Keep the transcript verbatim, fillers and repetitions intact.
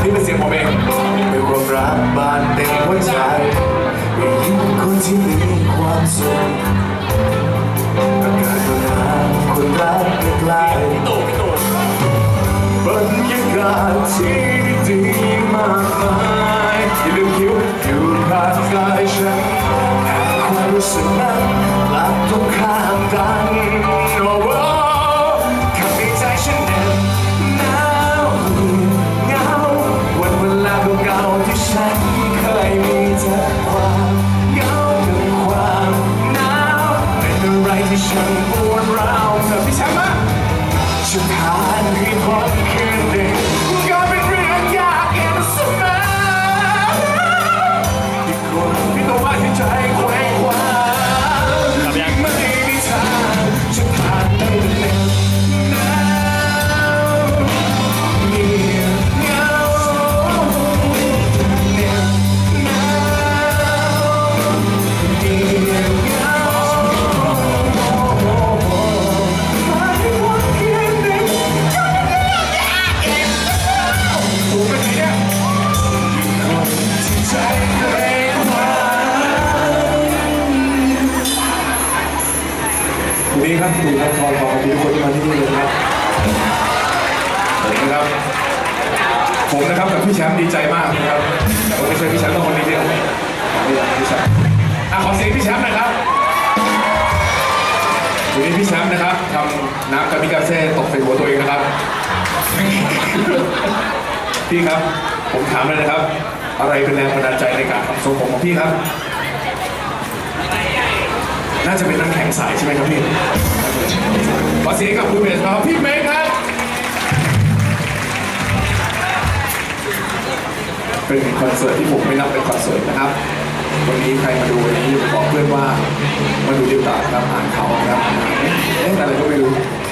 นี่เป็นเสียงผมเองเป็นความรักบานเต็มหัวใจไม่ยิ้มคนที่มีความสุขอากาศหนาวคนรักใกล้ๆบรรยากาศที่ดีมากมายอย่าลืมคิวอยู่ข้างกายฉันแต่ความรู้สึกนั้นกลับตรงข้ามกันโอ้โหข้างในใจฉันแน่นหนาวเหงาวันเวลาเก่าๆที่ฉันเคยมีเธอความเหงากับความหนาวเป็นอะไรที่ฉันปวดร้าวเธอพี่แชมป์มาฉันผ่านให้พ้นคืนเด็กก็เป็นเรื่องยากเย็นเสมอที่คนที่ต้องมาที่ใจแขวงคว้าไม่มีทางฉันผ่านได้เร็วหนาวเงียบเหงาเหน็บหนาวเงียบเหงาผ่านให้พ้นคืนเด็กก็เป็นเรื่องยากเย็นเสมอโอ้เป็นไงเนี่ยคนที่ใจแขวงคว้าวันนี้ครับดูละครขอบคุณทุกคนที่มาที่นี่เลยครับผมนะครับผมนะครับกับพี่แชมป์ดีใจมากนะครับแต่ว่าไม่ใช่พี่แชมป์ต้องคนนี้เดียวนี่แหละพี่แชมป์อ่ะขอเสียงพี่แชมป์นะครับวันนี้พี่แชมป์นะครับทำน้ำกามิกาเซ่ตกใส่หัวตัวเองนะครับพี่ครับผมถามเลยนะครับอะไรเป็นแรงบันดาลใจในการทำทรงผมของพี่ครับน่าจะเป็นน้ำแข็งใสใช่ไหมครับพี่ขอเสียงกับคุณเบสครับพี่เมย์ครับเป็นคอนเสิร์ตที่ผมไม่นับเป็นคอนเสิร์ตนะครับวันนี้ใครมาดูวันนี้บอกเพื่อนว่ามาดูดีกว่าครับอ่านเขาครับเอ๊ะอะไรก็ไม่รู้